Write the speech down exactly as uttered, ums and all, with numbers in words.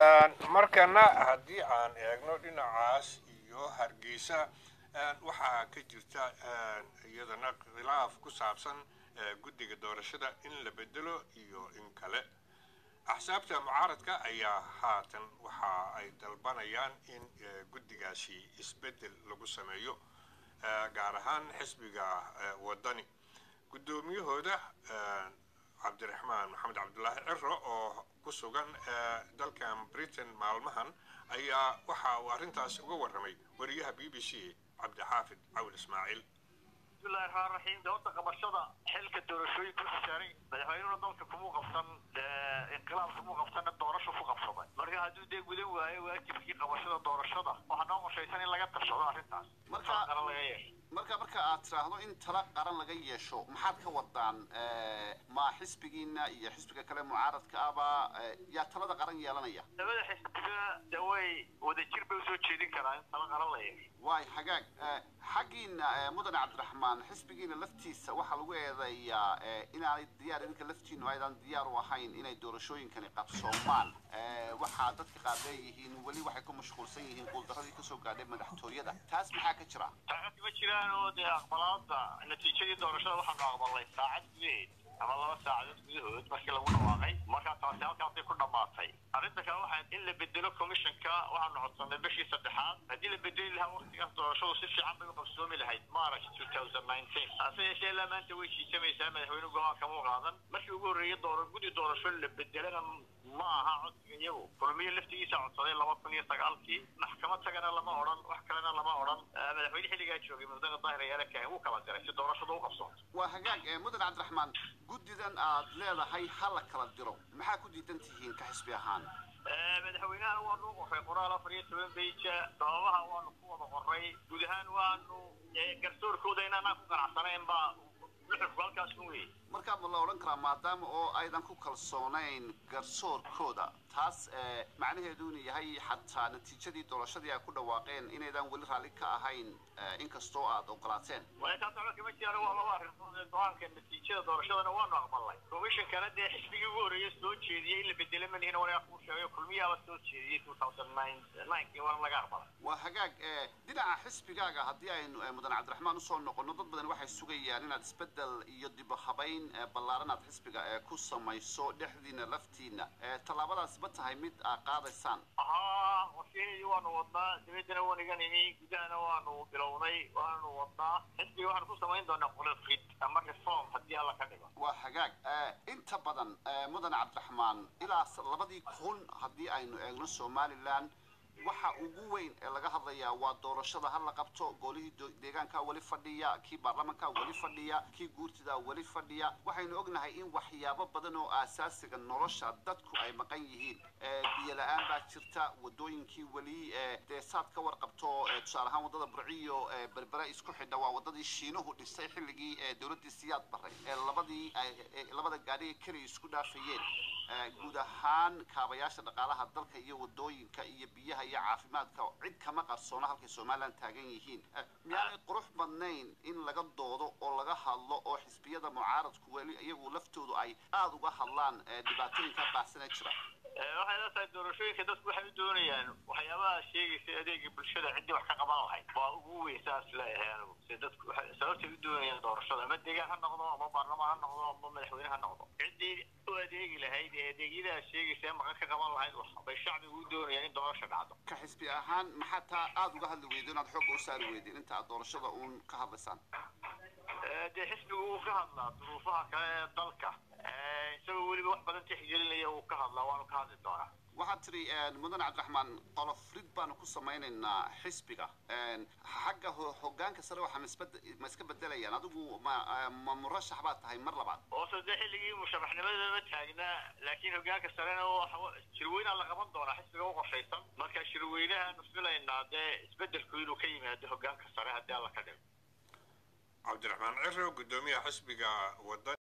markana haddii aan eegno dhinacaas iyo Hargeysa waxaa ka jirta iyadana khilaaf ku saabsan guddiga doorashada in la bedelo iyo in kale axsaabta mucaaradka ayaa haatan waxa ay dalbanayaan in guddigaasi isbedel lagu sameeyo gaar ahaan xisbiga wadani guddoomiyahooda cabdiraxmaan maxamed cabdullaahi ciro oo ku sugan dalkan Britain maalmahan ayaa waxa uu arrintaas uga warramay wariyaha B B C cabdixaafid cawl ismaaciil بسم الله الرحمن الرحيم دورة قبشة حلقة دورشوي كل شهرين مدحويننا دولة كمو قفصان انقلاب كمو قفصان الدورة شو فوق قفصان مركا هادو دي قدو واي واجب في قبشة دورشة وحنا مشيتان إلا قد تشعر عرفتاس مركا مركا مركا أتراهدو إن ترى قرن لغاية شو محاد كودان ما حسبينا يا حسبك كلام معارض كأبا يا ترى ده قرن يالانيا نبدأ حسبك دواي وذكر بوسو تشيدين كران ترى قرن لغاية واي حقاق حقينا مدن عبد الرحمن حسبينا لفتيسا waxa lagu eedeeyaa inaanay diyaar idinka laftiinu aydan diyaar u ahayn inay doorashooyinkan qabsoomaan waxa dadka qaar leeyihiin wali waxay ku mashquulsan yihiin qoldaradii ka soo gaadhay madaxtooyada taas maxaa ka jira taas ma jiraan oo de aqbalaadda natiijadii doorashada waxa la aqbalay saacad gudaheed ama laba saacadood gudahood markii lagu dhawaaqay marka taasi halkaas ku dhamaatay arrinta kale waxa in la bedelo commissionka waxa noqotay bishii saddexaad hadii la bedeli lahaa waqtigaas doorashadu si fiican bay u qabsoomi lahayd March two thousand nineteen asay shay la maanta way shiisamaysaa madaxweyne go'aan kama qaadan markii ugu horeeyay doorashada gudi doorasho la bedelana ma aha codsiga iyagu kulmiye laftigiisa codsaday laba kun iyo sagaalkii maxkamad tagana lama oran wax kalena lama oran madaxweyne xilligaa joogay mudane daahirayala ka uu kala diray si doorashadu u qabsoonto waa hagaag mudan cabdiraxmaan guddidan aad leedahay hal kala diro maxaa ku diidan tihiin ka xisbi ahaan madaxweynaha waa noo qoray qoraal afar iyo toban beeja sababaha waanu ku wada qoray guud ahaan waanu garsoorkooda inaan ku ganacsanayn baa halkaas ku weey marka ma la oran karaa maadaama oo aydan ku kalsoonayn garsoorkooda taas macnaheedu inuu yahay xataa natiijadii doorashadii ay ku dhawaaqeen inaydan wali raali ka ahayn inkastoo aad ogolaateen waa taas oo kama jiro waa laba arrin doonka natiijada doorashadana waa noo aqbalay commission kale ee xisbigii ugu horeeyay soo jeediyay in la bedelo manihina wala ku sheegay kulmiyaha soo jeediyay two thousand nine waa laga aqbalay waa hagaag dhinaca xisbigaaga haddii aynu mudan cabdiraxmaan u soo noqono dad badan waxay sugayaan inaad isbedel iyo dib u habayn ballaaranaad xisbiga ee ku samayso dhexdiina laftiina talaabadaas ma tahay mid aad qaadaysaan aha wasiiradu waanu wadnaa dibadana waan iganini gudahana waanu bilownay waanu wadnaa xisbiga waxaan ku samayn doonaa qolofid ama reform haddii alla ka dhigo waa hagaag inta badan mudan cabdiraxmaan ilaa labadii kun haddii aynu eegno Somaliland waxa ugu weyn ee laga hadlayaa waa doorashada hal la qabto golihii deegaanka wali fadhiya kii baarlamaanka wali fadhiya kii guurtida wali fadhiya waxaynu ognahay in waxyaabo badan oo asaasiga nolosha dadku ay maqan yihiin biyo la'aan baa jirta wadooyinkii wali deesaad ka warqabto tusaale ahaan wadada Burciyo berbera isku xidha waa wadadii Shiinuhu dhisay xilligii dawladda Siyaad Barre ee labadii labada gaari kaliya isku dhaafayeen guud ahaan kaabayaasha dhaqaalaha dalka iyo wadooyinka iyo biyaha iyo caafimaadka cid kama qarsoona halka Soomaaliland taagan yihiin miyaanay qurux badnayn in laga doodo oo laga hadlo oo xisbiyada mucaaradku wali iyagu laftoodu ay aad uga hadlaan dhibaatooyinka baahsan jira waxay la tahay doorashooyinka dadku waxay u doonayaan waxyaabaha sheegaysa adeega bulshada cidii wax ka qaban lahayd waa ugu weesaas leeyahay si dadku sababta u doonayaan doorashada ama deegaan ha noqdo ama baarlamaan ha noqdo ama madaxweyne ha noqdo cidii u adeegi lahayd ee adeegyada sheegaysa ma ka qaban lahayd wax bay shacbigu u doonayaan in doorasho dhacdo ka xisbi ahaan maxaa taa aad uga hadli weydeen aad xoog u saari weydeen inta doorashada uun ka hadlaysaan ee xisbigu uu ka hadlaa duruufaha kale ee dalka isagoo weliba wax badan tixgelinaya uu ka hadlaa waanu ka hadli doonaa waxaad tiri mudan cabdiraxmaan qolofrid baanu ku samaynaynaa xisbiga xagga hoggaanka sare waxa ma iska bedelayaan adigu ma murashax baad tahay mar labaad oo saddex xilligii musharaxnimada ma taagnaa laakiin hoggaanka sarena waxa shirweynaha la qaban doonaa xisbiga u qorshaysan marka shirweynaha nusbilaynaa dee isbedelku inuu ka yimaado hoggaanka sare haddii alla ka dhigo cabdiraxmaan ciro gudoomiyaha xisbiga wadani